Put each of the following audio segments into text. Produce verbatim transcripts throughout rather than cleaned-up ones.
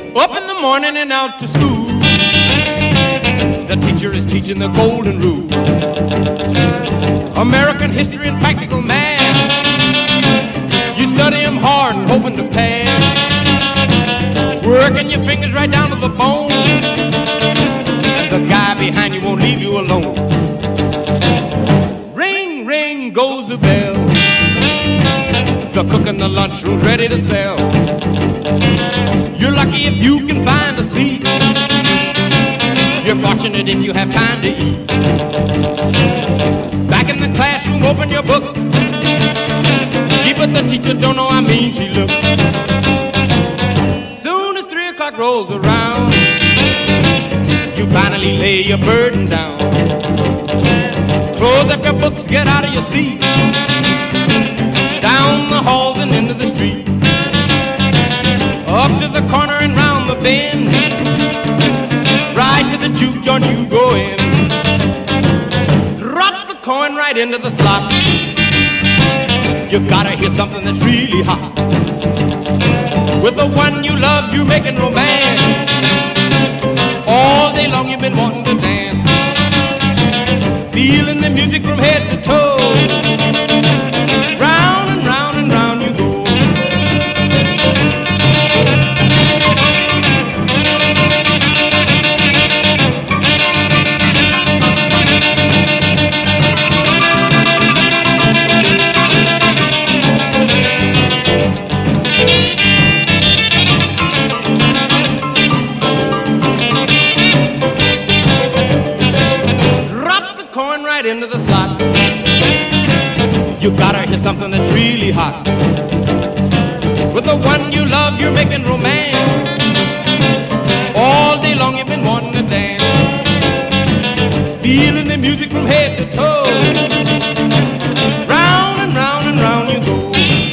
Up in the morning and out to school. The teacher is teaching the golden rule. American history and practical math. You study them hard and hoping to pass. Working your fingers right down to the bone. And the guy behind you won't leave you alone. Ring, ring goes the bell. The cook in the lunchroom's ready to sell. You're lucky if you can find a seat. You're fortunate if you have time to eat. Back in the classroom, open your books. Gee, but the teacher don't know how mean she looks. Soon as three o'clock rolls around, you finally lay your burden down. Close up your books, get out of your seat. Down the halls and into the street. Up to the corner and round the bend. Right to the juke joint you go in. Drop the coin right into the slot. You gotta hear something that's really hot. With the one you love, you're making romance. All day long you've been wanting to dance. Feeling the music from head to toe. Round and round and round you go. Into the slot. You gotta hear something that's really hot. With the one you love, you're making romance. All day long you've been wanting to dance. Feeling the music from head to toe. Round and round and round you go.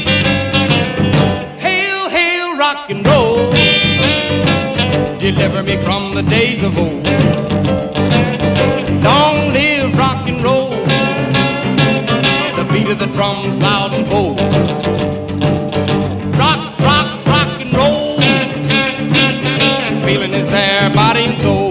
Hail, hail, rock and roll. Deliver me from the days of old. Long live rock and roll. The beat of the drums loud and bold. Rock, rock, rock and roll. The feeling is there, body and soul.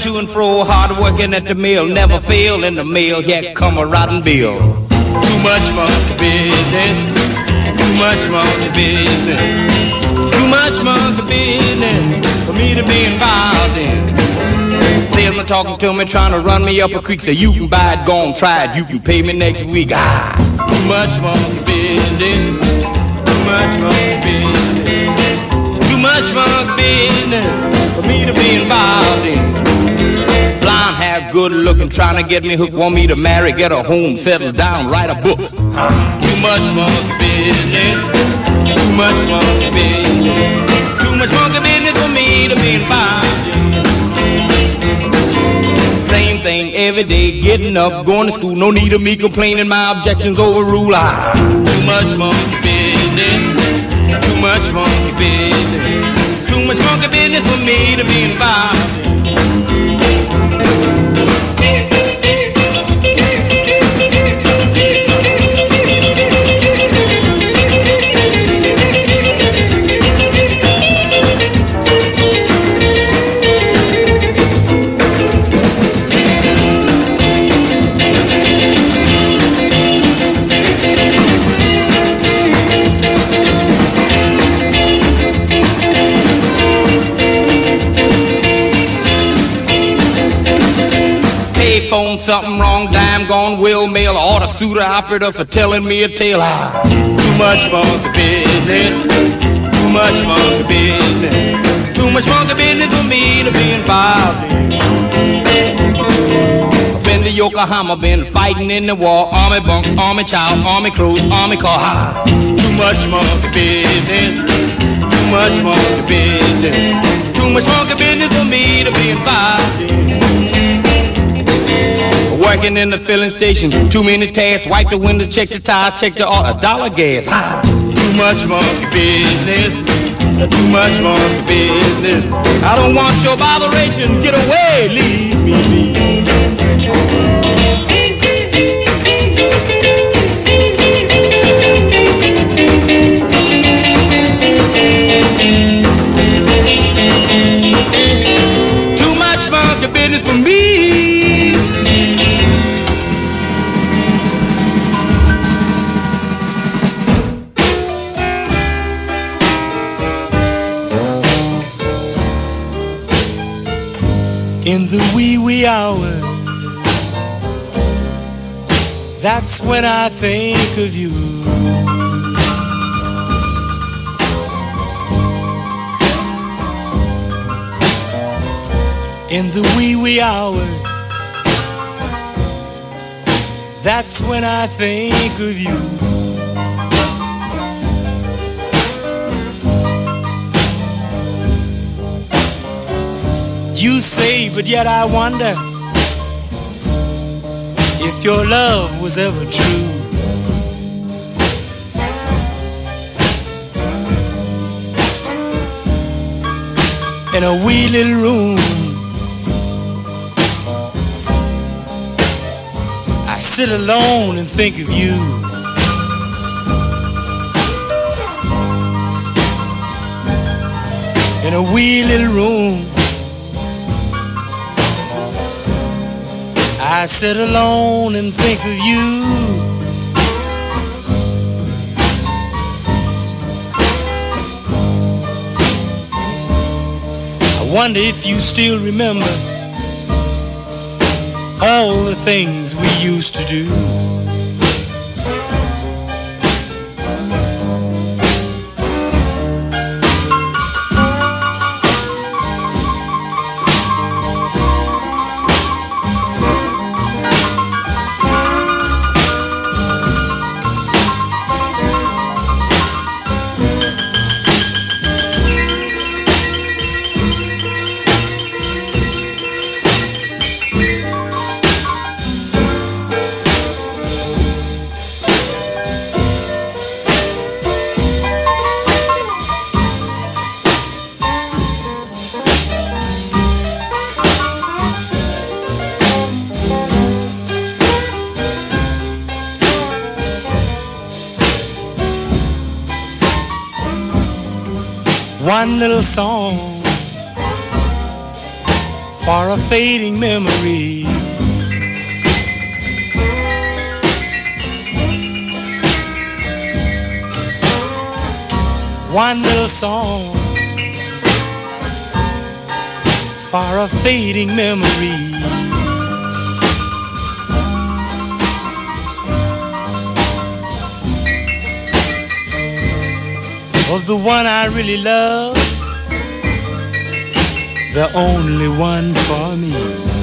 to and fro, hard working at the mill, never fail in the mail, yet come a rotten bill. Too much monkey business, too much monkey business, too much monkey business for me to be involved in. Salesman talking to me, trying to run me up a creek, say you can buy it, go on, try it, you can pay me next week. Ah, too much monkey business, too much monkey business, too much monkey business for me to be involved in. Blonde hair, good looking, trying to get me hooked, want me to marry, get a home, settle down, write a book. Too much monkey business, too much monkey business, too much monkey business for me to be involved in. Same thing every day, getting up, going to school, no need of me complaining, my objections overrule. Ah, too much monkey business, too much monkey business, too much monkey business for me to be involved in. Phone, something wrong, dime gone, will mail, order suitor operator for telling me a tale. Ah, too much monkey business, too much monkey business, too much monkey business for me to be involved in. I've been to Yokohama, been fighting in the war, army bunk, army child, army clothes, army car. Ah, too much monkey business, too much monkey business, too much monkey business for me to be involved in. Working in the filling station, too many tasks, wipe the windows, check the tires, check the oil, a dollar gas. Ha! Too much monkey business, too much monkey business. I don't want your botheration, get away, leave me be. Too much monkey business for me. In the wee wee hours, that's when I think of you. In the wee wee hours, that's when I think of you. You say, but yet I wonder if your love was ever true. In a wee little room, I sit alone and think of you. In a wee little room, I sit alone and think of you. I wonder if you still remember all the things we used to do. One little song for a fading memory. One little song for a fading memory. Of the one I really love, the only one for me.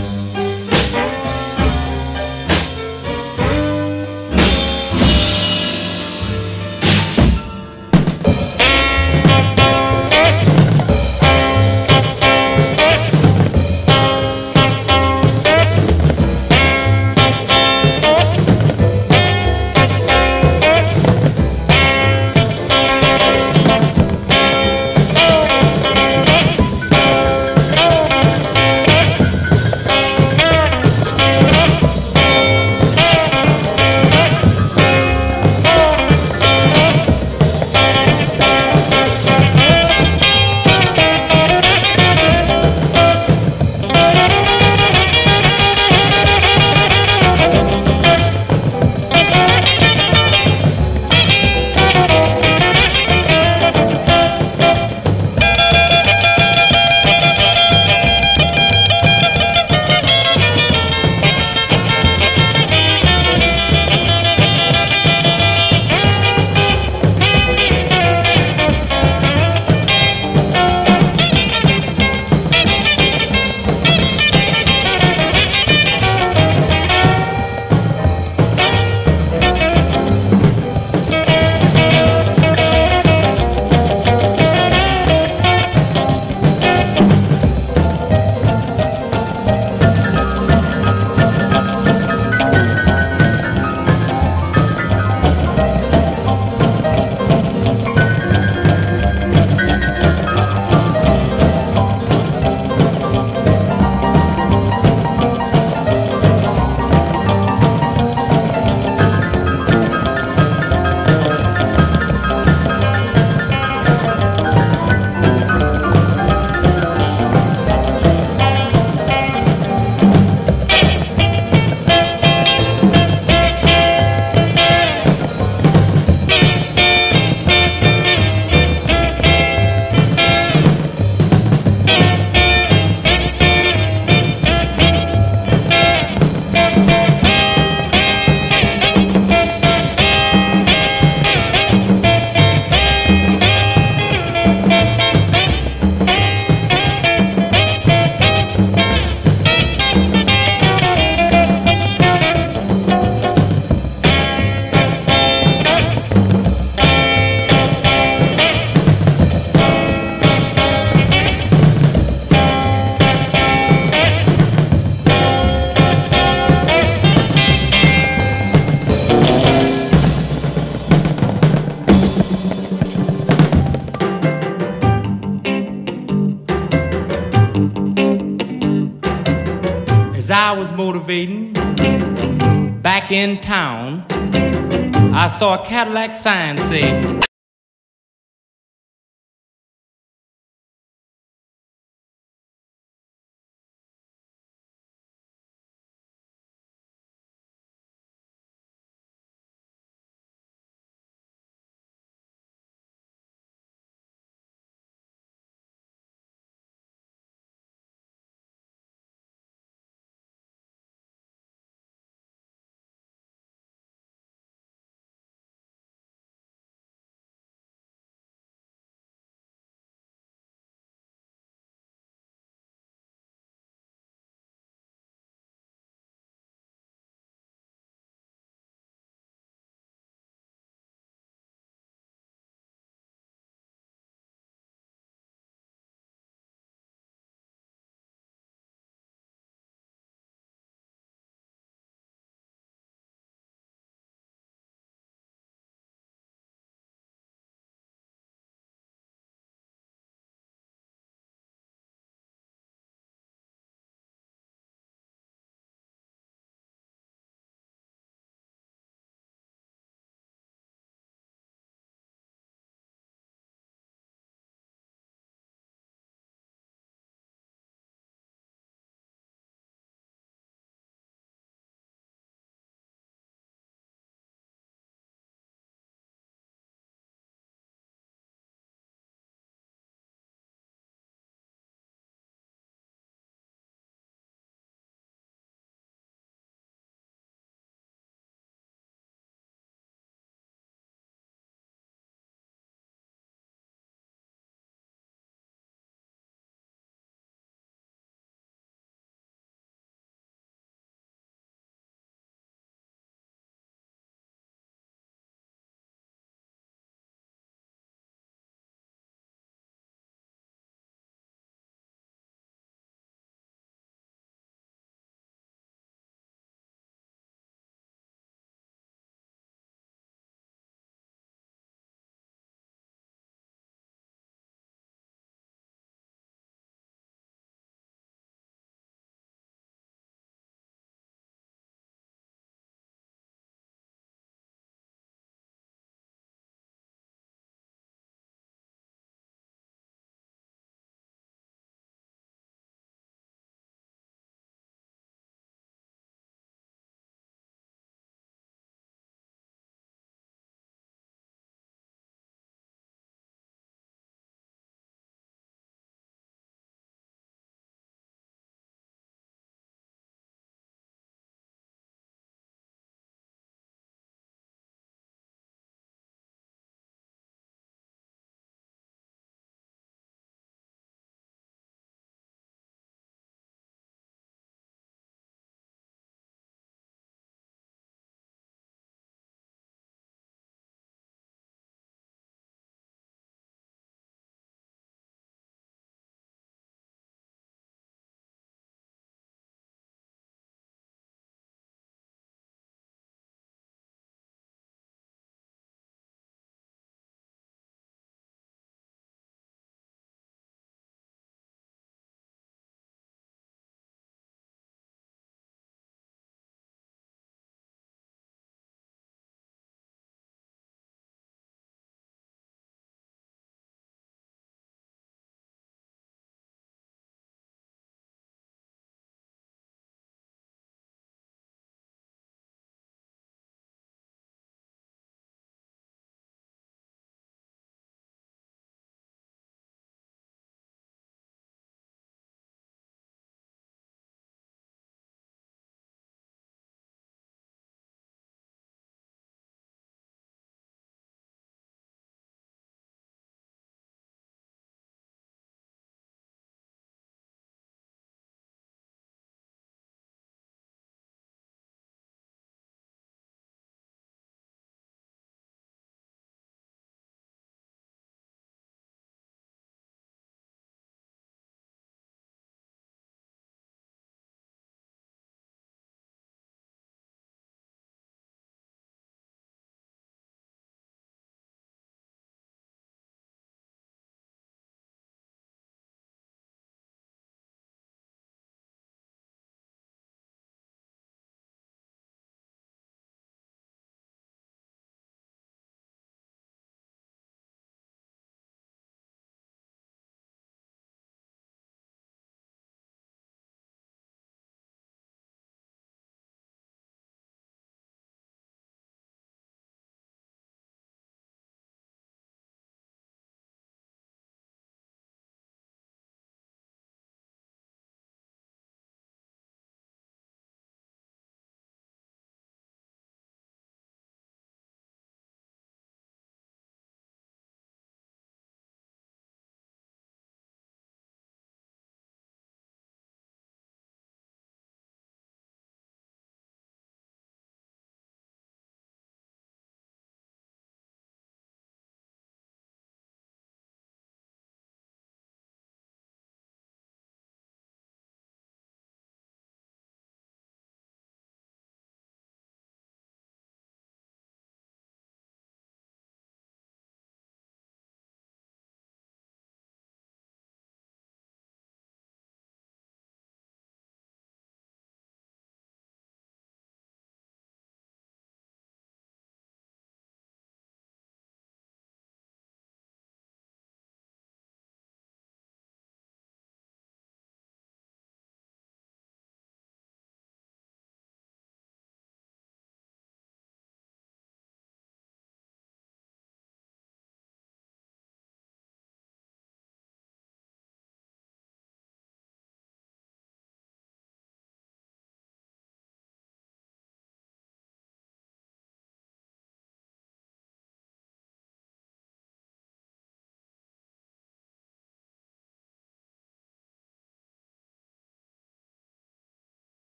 As I was motivating back in town, I saw a Cadillac sign say,